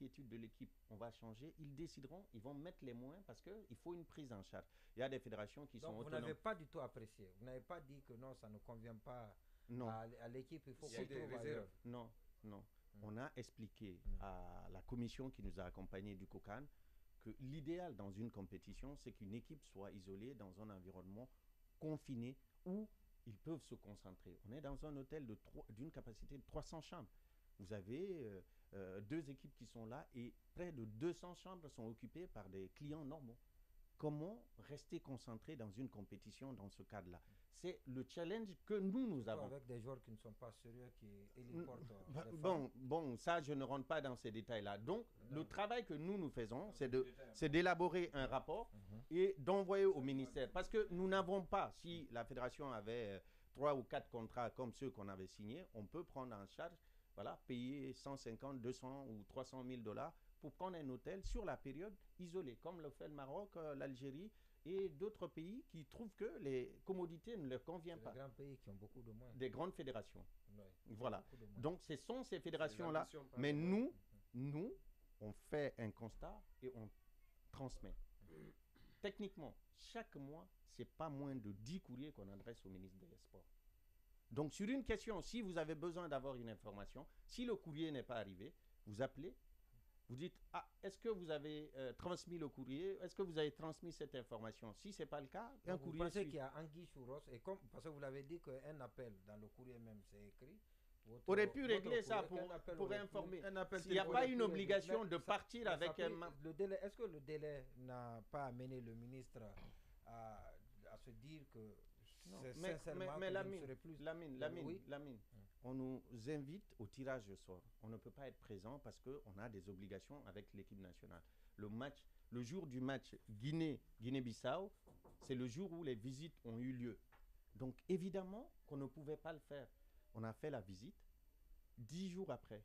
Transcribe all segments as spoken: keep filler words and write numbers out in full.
l'inquiétude de l'équipe, on va changer, ils décideront, ils vont mettre les moyens parce qu'il faut une prise en charge. Il y a des fédérations qui Donc sont vous autonomes. Vous n'avez pas du tout apprécié, vous n'avez pas dit que non, ça ne convient pas non. à, à l'équipe, il faut qu'on trouve ailleurs. Non, non. Mmh. On a expliqué mmh. à la commission qui nous a accompagnés du COCAN que l'idéal dans une compétition, c'est qu'une équipe soit isolée dans un environnement confiné où ils peuvent se concentrer. On est dans un hôtel d'une capacité de trois cents chambres. Vous avez euh, euh, deux équipes qui sont là et près de deux cents chambres sont occupées par des clients normaux. Comment rester concentré dans une compétition dans ce cadre-là? C'est le challenge que nous, nous avons. Avec des joueurs qui ne sont pas sérieux, qui héliportent bah, bon, bon, ça, je ne rentre pas dans ces détails-là. Donc, non. le travail que nous, nous faisons, c'est d'élaborer un rapport mm-hmm. et d'envoyer au ministère. Parce que nous n'avons pas, si la fédération avait euh, trois ou quatre contrats comme ceux qu'on avait signés, on peut prendre en charge, voilà, payer cent cinquante, deux cents ou trois cent mille dollars pour prendre un hôtel sur la période isolée, comme le fait le Maroc, euh, l'Algérie et d'autres pays qui trouvent que les commodités ne leur conviennent pas. Des grands pays qui ont beaucoup de moyens. Des grandes fédérations. Oui, voilà. Donc, ce sont ces fédérations-là. Mais nous, nous, on fait un constat et on transmet. Techniquement, chaque mois, ce n'est pas moins de dix courriers qu'on adresse au ministre des Sports. Donc, sur une question, si vous avez besoin d'avoir une information, si le courrier n'est pas arrivé, vous appelez. Vous dites, ah, est-ce que vous avez euh, transmis le courrier? Est-ce que vous avez transmis cette information? Si ce n'est pas le cas, un Donc courrier... Vous pensez qu'il y a anguille sous roche, et comme, parce que vous l'avez dit qu'un appel dans le courrier même, c'est écrit. Votre, aurait pu régler ça pour, pour informer. Il n'y a pas une obligation de partir ça, avec ça peut, un... Le délai, est-ce que le délai n'a pas amené le ministre à, à se dire que... Non, mais, mais, mais Lamine, plus... Lamine, Lamine, oui. Lamine, hum. on nous invite au tirage au sort. On ne peut pas être présent parce qu'on a des obligations avec l'équipe nationale. Le match, le jour du match Guinée, Guinée-Bissau, c'est le jour où les visites ont eu lieu. Donc évidemment qu'on ne pouvait pas le faire. On a fait la visite dix jours après,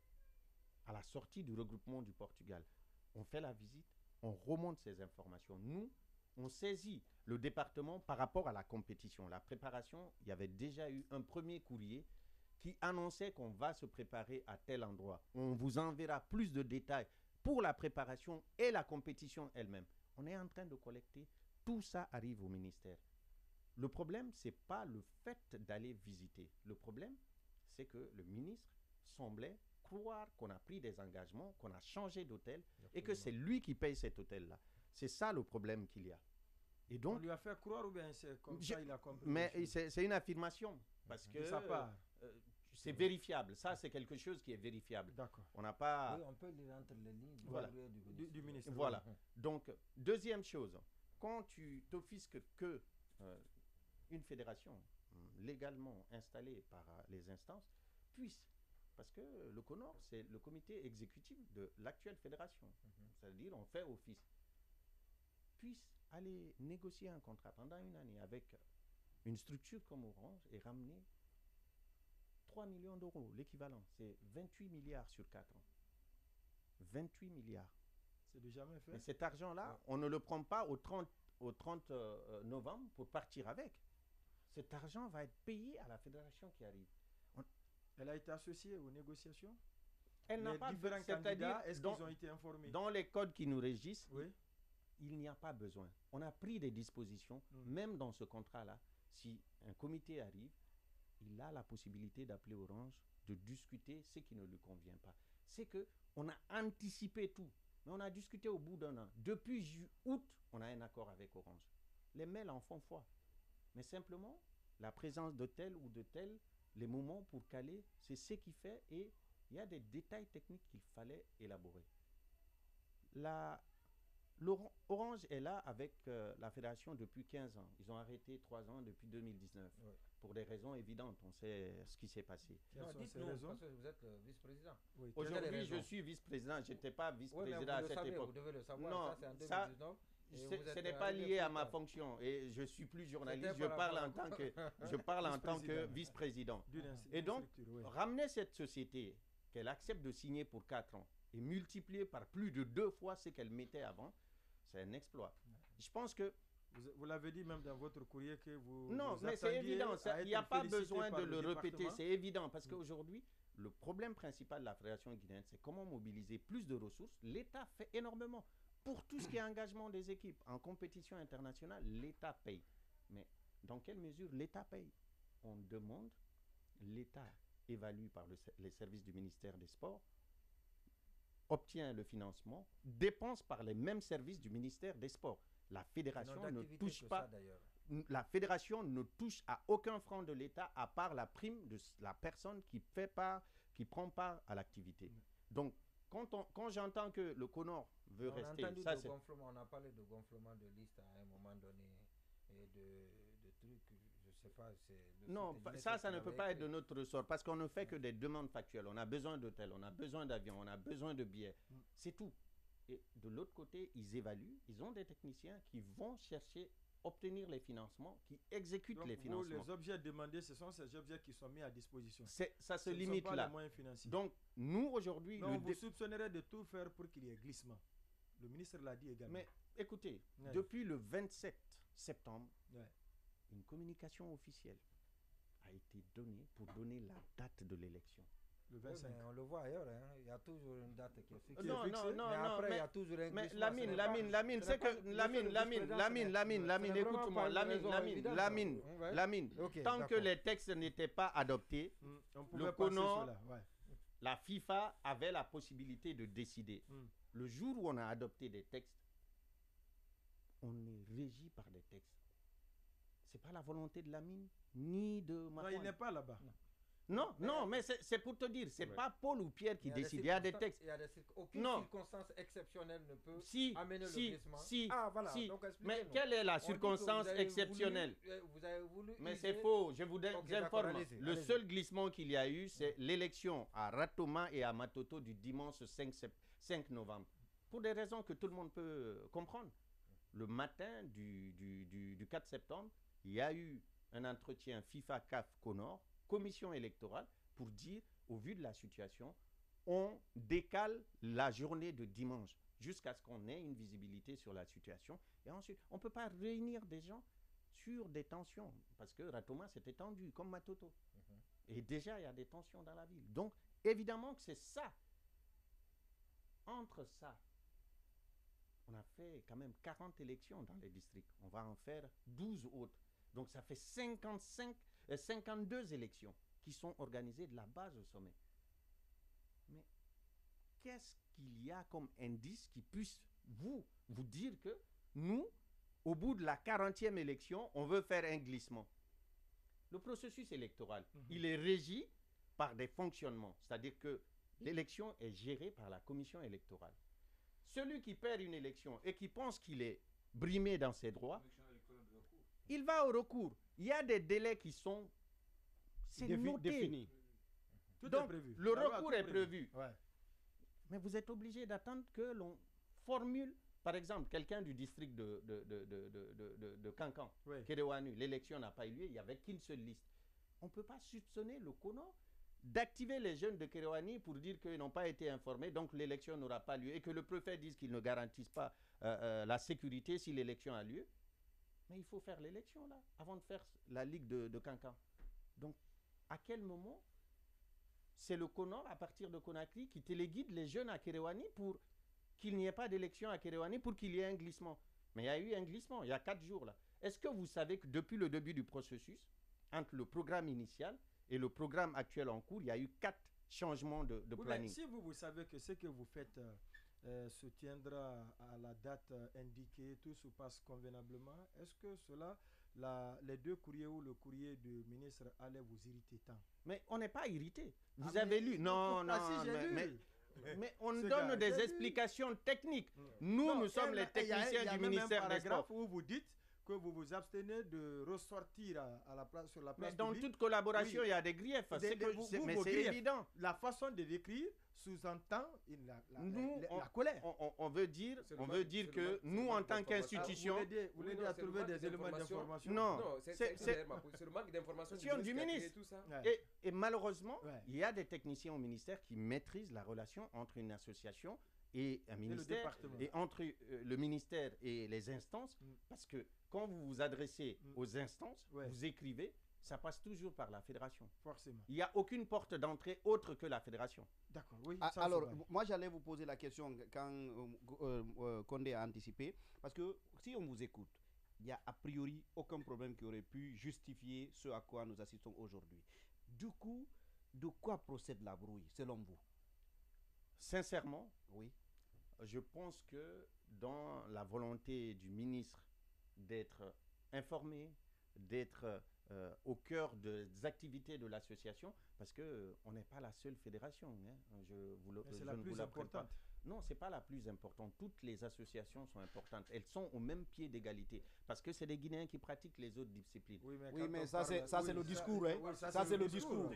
à la sortie du regroupement du Portugal. On fait la visite, on remonte ces informations. Nous, on saisit le département par rapport à la compétition. La préparation, il y avait déjà eu un premier courrier qui annonçait qu'on va se préparer à tel endroit. On vous enverra plus de détails pour la préparation et la compétition elle-même. On est en train de collecter. Tout ça arrive au ministère. Le problème, ce n'est pas le fait d'aller visiter. Le problème, c'est que le ministre semblait croire qu'on a pris des engagements, qu'on a changé d'hôtel et que c'est lui qui paye cet hôtel-là. C'est ça le problème qu'il y a. Et donc, on lui a fait croire ou bien c'est comme je, ça il a compris? Mais c'est une affirmation parce que euh, euh, c'est vérifiable. Ça, c'est quelque chose qui est vérifiable. D'accord. On n'a pas... Oui, on peut lire entre les lignes du, voilà. du, ministre. Du, du ministre. Voilà. Donc, deuxième chose, quand tu t'offisques que euh, une fédération légalement installée par les instances puisse, parce que le CONOR, c'est le comité exécutif de l'actuelle fédération. Mm-hmm. C'est-à-dire, on fait office. Puisse aller négocier un contrat pendant une année avec une structure comme Orange et ramener trois millions d'euros, l'équivalent, c'est vingt-huit milliards sur quatre ans. vingt-huit milliards. C'est déjà jamais fait. Et cet argent-là, ouais. on ne le prend pas au trente, au trente euh, novembre pour partir avec. Cet argent va être payé à la fédération qui arrive. On... Elle a été associée aux négociations? Elle n'a pas différents candidats, est-ce qu'ils ont été informés? Dans les codes qui nous régissent, oui. il n'y a pas besoin. On a pris des dispositions, mmh. même dans ce contrat-là. Si un comité arrive, il a la possibilité d'appeler Orange, de discuter ce qui ne lui convient pas. C'est qu'on a anticipé tout, mais on a discuté au bout d'un an. Depuis août, on a un accord avec Orange. Les mails en font foi. Mais simplement, la présence de tel ou de tel, les moments pour caler, c'est ce qui fait, et il y a des détails techniques qu'il fallait élaborer. La... Orange est là avec euh, la fédération depuis quinze ans. Ils ont arrêté trois ans depuis deux mille dix-neuf. Oui. Pour des raisons évidentes. On sait ce qui s'est passé. Dites-nous, parce que vous êtes euh, vice-président. Oui. Aujourd'hui, je suis vice-président. Je n'étais pas vice-président oui, à cette savez, époque. Vous devez le savoir. Non, ça, ça ce n'est pas lié à ma fonction. Et je ne suis plus journaliste. Je parle en tant que, je parle en tant que vice-président. Et donc, oui. ramener cette société qu'elle accepte de signer pour quatre ans et multiplier par plus de deux fois ce qu'elle mettait avant, c'est un exploit. Je pense que Vous, vous l'avez dit même dans votre courrier que vous... Non, vous mais c'est évident. Il n'y a pas besoin de le répéter. C'est évident parce mmh. qu'aujourd'hui, le problème principal de la Fédération guinéenne, c'est comment mobiliser plus de ressources. L'État fait énormément. Pour tout ce qui est engagement des équipes en compétition internationale, l'État paye. Mais dans quelle mesure l'État paye? On demande, l'État évalue par le, les services du ministère des Sports, obtient le financement, dépense par les mêmes services du ministère des Sports. La fédération ne touche pas. Ça, la fédération ne touche à aucun franc de l'État à part la prime de la personne qui fait part, qui prend part à l'activité. Mmh. Donc, quand, on, quand j'entends que le Conor veut on rester, a ça c'est... On a parlé de gonflement de liste à un moment donné et de, de trucs, je sais pas. Non, ça, ça ne peut pas être de notre ressort parce qu'on ne fait que des demandes factuelles. On a besoin d'hôtels, on a besoin d'avions, on a besoin de billets. Mmh. C'est tout. Et de l'autre côté, ils évaluent, ils ont des techniciens qui vont chercher, obtenir les financements, qui exécutent donc, les financements. Vous, les objets demandés, ce sont ces objets qui sont mis à disposition. Ça se ce limite sont pas là. Les moyens financiers. Donc, nous aujourd'hui... On vous soupçonnerait de tout faire pour qu'il y ait glissement. Le ministre l'a dit également. Mais écoutez, ouais. depuis le vingt-sept septembre, ouais. une communication officielle a été donnée pour donner la date de l'élection. Le vingt-cinq. Oui, on le voit ailleurs, hein. Il y a toujours une date qui est fixée. Non, non, non, mais non. Après, mais, il y a toujours un mais Lamine, Lamine, Lamine, c'est que Lamine, Lamine, Lamine, Lamine, Lamine, écoute-moi, Lamine, Lamine, Lamine, Lamine. Tant que les textes n'étaient pas adoptés, le Conor, la FIFA avait la possibilité de décider. Le jour où on a adopté des textes, on est régi par des textes. C'est pas la volonté de Lamine ni de Marouane. Non, il n'est pas là-bas. Non, mais non, mais c'est pour te dire, c'est ouais. pas Paul ou Pierre qui décide, il y a des textes. Il y a des aucune non. circonstance exceptionnelle ne peut si, amener si, le glissement. Si, ah, voilà. si. Donc, mais quelle est la circonstance vous exceptionnelle voulu, vous avez voulu Mais c'est faux, je vous okay, informe. Allez-y, le allez-y. seul glissement qu'il y a eu, c'est l'élection à Ratoma et à Matoto du dimanche cinq novembre. Pour des raisons que tout le monde peut comprendre. Le matin du, du, du, du quatre septembre, il y a eu un entretien FIFA C A F Conor, commission électorale, pour dire, au vu de la situation, on décale la journée de dimanche jusqu'à ce qu'on ait une visibilité sur la situation. Et ensuite, on ne peut pas réunir des gens sur des tensions, parce que Ratoma s'est étendu, comme Matoto. Mm-hmm. Et déjà, il y a des tensions dans la ville. Donc, évidemment que c'est ça. Entre ça, on a fait quand même quarante élections dans les districts. On va en faire douze autres. Donc, ça fait cinquante-cinq, euh, cinquante-deux élections qui sont organisées de la base au sommet. Mais qu'est-ce qu'il y a comme indice qui puisse vous, vous dire que nous, au bout de la quarantième élection, on veut faire un glissement? Le processus électoral, mmh. il est régi par des fonctionnements. C'est-à-dire que l'élection est gérée par la commission électorale. Celui qui perd une élection et qui pense qu'il est brimé dans ses droits, il va au recours. Il y a des délais qui sont... C'est noté. Défini. Tout Donc, est prévu. le la recours est prévu. prévu. Ouais. Mais vous êtes obligé d'attendre que l'on formule, par exemple, quelqu'un du district de, de, de, de, de, de, de Kankan, ouais. Kéréouani, l'élection n'a pas eu lieu, il n'y avait qu'une seule liste. On ne peut pas soupçonner le Conor d'activer les jeunes de Kéréouani pour dire qu'ils n'ont pas été informés, donc l'élection n'aura pas lieu, et que le préfet dise qu'ils ne garantissent pas euh, euh, la sécurité si l'élection a lieu. Mais il faut faire l'élection, là, avant de faire la ligue de, de Kankan. Donc, à quel moment c'est le Conor, à partir de Conakry, qui téléguide les jeunes à Kéréouani pour qu'il n'y ait pas d'élection à Kéréouani, pour qu'il y ait un glissement? Mais il y a eu un glissement, il y a quatre jours, là. Est-ce que vous savez que depuis le début du processus, entre le programme initial et le programme actuel en cours, il y a eu quatre changements de, de oui, planning? Si vous, vous savez que ce que vous faites euh, euh, se tiendra à la date euh, indiquée, tout se passe convenablement, est-ce que cela... La, les deux courriers ou le courrier du ministre allait vous irriter tant? Mais on n'est pas irrité. Vous ah avez lu? Non, non, ah, si, mais, mais, mais, mais on donne gars, des explications lu. techniques. Mmh. Nous, non, nous sommes les techniciens y a, y a du ministère des Sports. Où vous dites que vous vous abstenez de ressortir à, à la place, sur la place mais dans publique. toute collaboration, oui. il y a des griefs. Des, que, vous, c'est, vous, mais c'est griefs, évident. La façon de l'écrire sous-entend la, la, nous, la, on, la colère. On, on, on veut dire, on veut dire que nous, en tant qu'institution... Vous l'aidez oui, à trouver des éléments d'information? Non, non c'est le manque d'information du ministre. Tout ça. Ouais. Et, et malheureusement, ouais. il y a des techniciens au ministère qui maîtrisent la relation entre une association et un ministère, et, et entre euh, le ministère et les instances, mm. parce que quand vous vous adressez mm. aux instances, ouais. vous écrivez, ça passe toujours par la fédération. Forcément. Il n'y a aucune porte d'entrée autre que la fédération. D'accord, oui. Ah, alors, moi, j'allais vous poser la question quand euh, euh, Condé a anticipé, parce que si on vous écoute, il n'y a a priori aucun problème qui aurait pu justifier ce à quoi nous assistons aujourd'hui. Du coup, de quoi procède la brouille, selon vous? Sincèrement, oui. Je pense que dans la volonté du ministre d'être informé, d'être euh, au cœur des activités de l'association, parce qu'on euh, n'est pas la seule fédération. Hein. Je vous le, c'est je la ne plus vous importante. Non, ce n'est pas la plus importante. Toutes les associations sont importantes. Elles sont au même pied d'égalité. Parce que c'est des Guinéens qui pratiquent les autres disciplines. Oui, mais, oui, mais ça, c'est oui, le discours. Hein. Oui, ça, ça c'est le discours.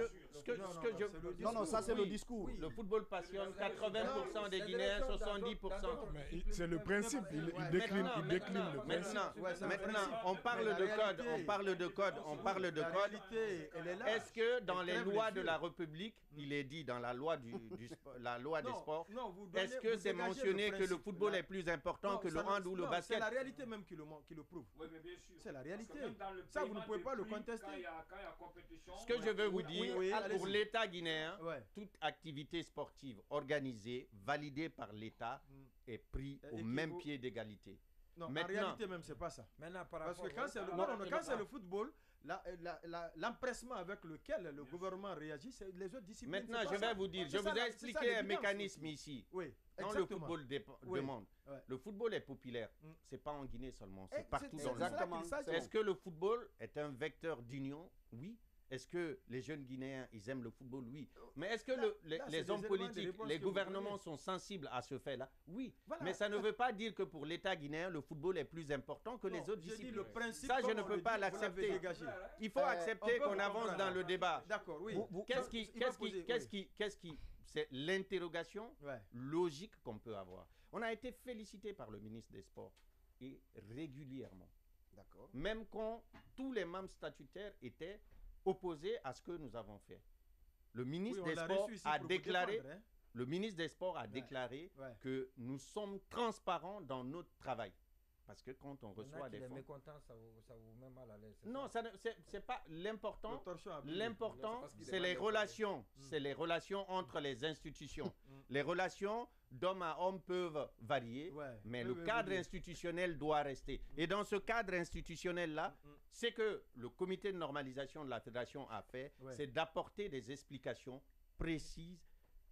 Non, non, ça, c'est le discours. Oui. Le football passionne quatre-vingts pour cent des Guinéens, soixante-dix pour cent. C'est le principe. Il, il décline, il décline le principe. Maintenant, maintenant on parle de code. On parle de code. On parle de code. Est-ce que dans les lois de la République, il est dit dans la loi, du, du, la loi des sports, est-ce que c'est mentionné le que le football est plus important non, que le hand ou le basket? C'est la réalité même qui le, qui le prouve. Oui, mais bien sûr. C'est la réalité. Ça, vous ne pouvez pas le contester. Quand il y a, quand il y a compétition, Ce que ouais. je veux vous dire, oui, oui, pour l'État guinéen, ouais. toute activité sportive organisée, validée par l'État, mm. est prise au Et même vous... pied d'égalité. Non, Maintenant, en réalité même, c'est pas ça. Maintenant, par Parce que quand c'est le, non, non, quand c'est le football, l'empressement avec lequel le gouvernement réagit, c'est les autres disciplines. Maintenant, je vais ça. vous dire, je vous ai expliqué un mécanisme ici. Oui, quand le football oui. demande, ouais. le football est populaire. Mm. C'est pas en Guinée seulement, c'est partout dans exactement. le monde. Est-ce que le football est un vecteur d'union? Oui. Est-ce que les jeunes Guinéens, ils aiment le football? Oui. Mais est-ce que là, le, les, là, les hommes politiques, les gouvernements sont sensibles à ce fait-là? Oui. Voilà. Mais ça ne veut pas dire que pour l'État guinéen, le football est plus important que non, les autres disciplines. Le principe, ça, je ne peux pas l'accepter. Il faut euh, accepter qu'on avance dans le débat. D'accord, oui. Qu'est-ce qui, qu'est-ce qui, qu'est-ce qui, qu'est-ce qui, c'est l'interrogation ouais. logique qu'on peut avoir. On a été félicité par le ministre des Sports, et régulièrement. D'accord. Même quand tous les membres statutaires étaient opposé à ce que nous avons fait. Le ministre oui, des Sports a déclaré, défendre, hein? le ministre des Sports a ouais. déclaré ouais. que nous sommes transparents dans notre travail. Parce que quand on reçoit des fonds... mécontents, ça vous, ça vous met mal à l'aise. Non, ça c'est pas l'important. L'important, c'est les relations. Mm. C'est les relations entre les institutions. Mm. Les relations d'homme à homme peuvent varier, ouais. mais oui, le oui, cadre oui. institutionnel doit rester. Mm. Et dans ce cadre institutionnel-là, mm. c'est que le comité de normalisation de la fédération a fait, ouais. c'est d'apporter des explications précises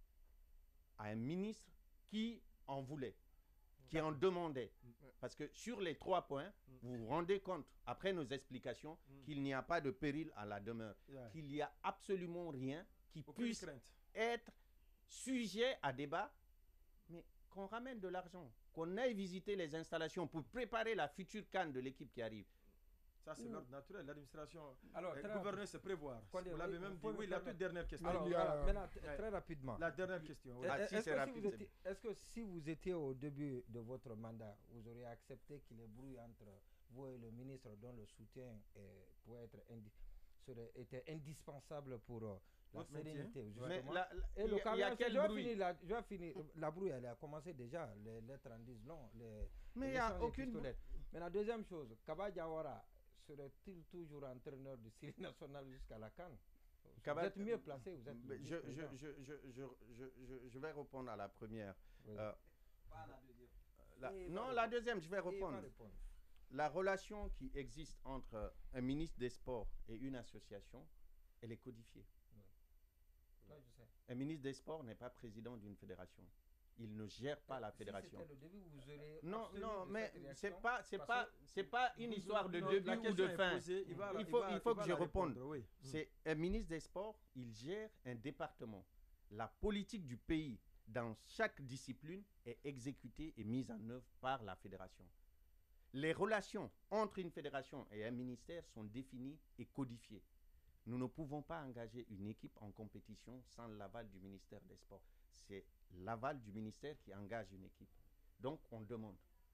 à un ministre qui en voulait, qui en demandait. Parce que sur les trois points, mm. vous vous rendez compte, après nos explications, mm. qu'il n'y a pas de péril à la demeure, yeah. qu'il n'y a absolument rien qui Aucune puisse crainte. être sujet à débat, mais qu'on ramène de l'argent, qu'on aille visiter les installations pour préparer la future canne de l'équipe qui arrive. Ça, c'est l'ordre naturel. L'administration, alors, le gouvernement, c'est prévoir. Vous oui, l'avez même dit. Oui, la toute dernière question. Alors, il y a, maintenant, ouais. très rapidement. La dernière question. Oui. Ah, Est-ce si est rapide, si est que si vous étiez au début de votre mandat, vous auriez accepté qu'il y ait brouille entre vous et le ministre dont le soutien est, pourrait être indi serait, était indispensable pour euh, la votre sérénité. Mais la, la, et le il y a quel je bruit finir la, je vais finir. La brouille, elle a commencé déjà. Les lettres en disent long. Les, mais il n'y a aucune... Mais la deuxième chose, Kaba Diawara serait-il toujours entraîneur du Syrie national jusqu'à la CAN? Vous êtes mieux placé, vous êtes je, je, je, je, je, je, je, je vais répondre à la première. Oui. Euh, Pas la deuxième. La, non, la deuxième, je vais répondre. La relation qui existe entre un ministre des Sports et une association, elle est codifiée. Oui. Là, je sais. Un ministre des Sports n'est pas président d'une fédération. Il ne gère pas la fédération. Si le début, vous aurez non, non, mais c'est pas, c'est pas, c'est pas une histoire de non, début ou de fin. Posée, il, va, il faut, il va, il faut il que je réponde. Oui. C'est un ministre des Sports, il gère un département. La politique du pays dans chaque discipline est exécutée et mise en œuvre par la fédération. Les relations entre une fédération et un ministère sont définies et codifiées. Nous ne pouvons pas engager une équipe en compétition sans l'aval du ministère des Sports. C'est l'aval du ministère qui engage une équipe. Donc, on demande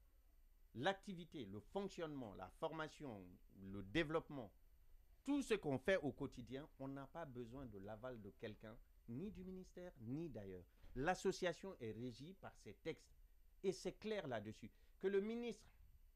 l'activité, le fonctionnement, la formation, le développement, tout ce qu'on fait au quotidien, on n'a pas besoin de l'aval de quelqu'un, ni du ministère, ni d'ailleurs. l'association est régie par ces textes. Et c'est clair là-dessus. Que le ministre,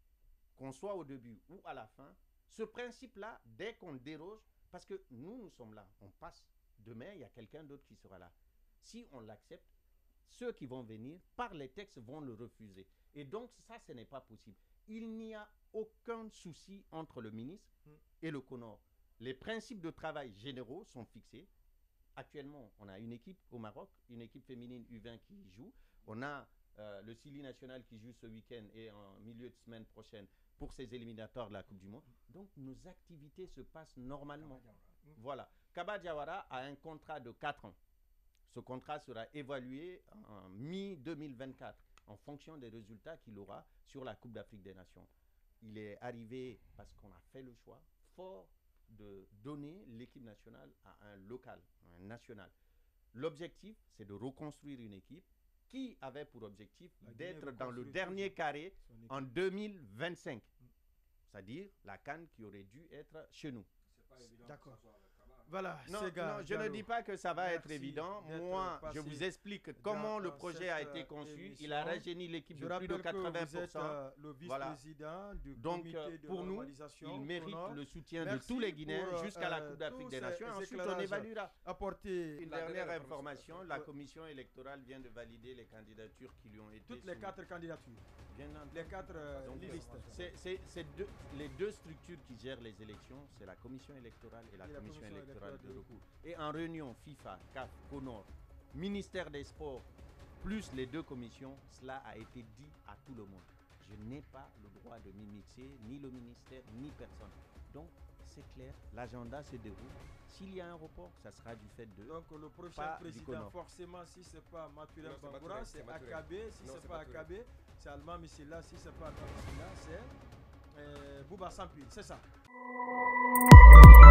qu'on soit au début ou à la fin, ce principe-là, dès qu'on déroge, parce que nous, nous sommes là, on passe. Demain, il y a quelqu'un d'autre qui sera là. Si on l'accepte, ceux qui vont venir, par les textes, vont le refuser. Et donc, ça, ce n'est pas possible. Il n'y a aucun souci entre le ministre mm. et le CONOR. Les principes de travail généraux sont fixés. Actuellement, on a une équipe au Maroc, une équipe féminine U vingt qui joue. On a euh, le Sili national qui joue ce week-end et en milieu de semaine prochaine pour ses éliminatoires de la Coupe du Monde. Donc, nos activités se passent normalement. Mm. Voilà. Kaba Diawara a un contrat de quatre ans. Ce contrat sera évalué en mi deux mille vingt-quatre en fonction des résultats qu'il aura sur la Coupe d'Afrique des Nations. Il est arrivé parce qu'on a fait le choix fort de donner l'équipe nationale à un local, à un national. L'objectif, c'est de reconstruire une équipe qui avait pour objectif d'être dans le dernier carré en deux mille vingt-cinq. Mm. C'est-à-dire la CAN qui aurait dû être chez nous. D'accord. Voilà, non, non, je ne dis pas que ça va être évident. Moi, je vous explique comment le projet a été conçu. Émission. Il a rajeuni l'équipe de plus de quatre-vingts pour cent. Euh, le vice-président voilà. du Donc, comité de pour nous, il mérite le soutien Merci de tous les Guinéens pour, jusqu'à euh, la Coupe d'Afrique des Nations. Ensuite, on évaluera. Apporter Une dernière information, la commission électorale vient de valider les candidatures qui lui ont été Toutes les quatre candidatures. Bien les quatre euh, Donc, listes. C'est, c'est, c'est deux, les deux structures qui gèrent les élections, c'est la commission électorale et la, et commission, la commission électorale de recours. Et en réunion FIFA, C A F, CONOR, ministère des Sports, plus les deux commissions, cela a été dit à tout le monde. Je n'ai pas le droit de m'immiscer, ni le ministère, ni personne. Donc, c'est clair, l'agenda se déroule. S'il y a un report, ça sera du fait de. Donc, le prochain président, forcément, si ce n'est pas Mathurin Bangoura, c'est Akabe. Si ce n'est pas Akabe, c'est Alma Missila. Si ce n'est pas Alma Missila, c'est euh, Bouba Sampi. C'est ça.